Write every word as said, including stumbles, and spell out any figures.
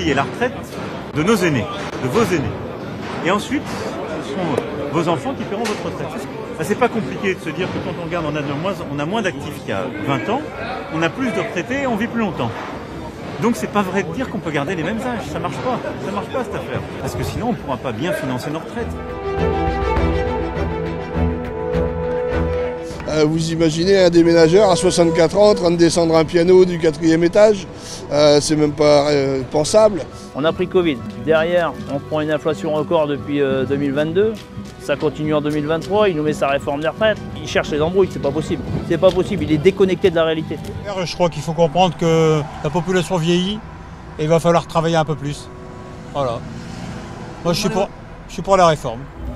payer la retraite de nos aînés, de vos aînés. Et ensuite, ce sont vos enfants qui paieront votre retraite. Ça, c'est pas compliqué de se dire que quand on regarde, on a, de moins, on a moins d'actifs qu'il y a vingt ans, on a plus de retraités et on vit plus longtemps. Donc c'est pas vrai de dire qu'on peut garder les mêmes âges, ça marche pas, ça marche pas cette affaire. Parce que sinon on ne pourra pas bien financer nos retraites. Euh, vous imaginez un déménageur à soixante-quatre ans en train de descendre un piano du quatrième étage, euh, c'est même pas euh, pensable. On a pris Covid. Derrière, on prend une inflation record depuis euh, deux mille vingt-deux. Ça continue en deux mille vingt-trois, il nous met sa réforme des retraites. Il cherche les embrouilles, c'est pas possible. C'est pas possible, il est déconnecté de la réalité. Je crois qu'il faut comprendre que la population vieillit et il va falloir travailler un peu plus. Voilà. Moi je suis pour, je suis pour la réforme.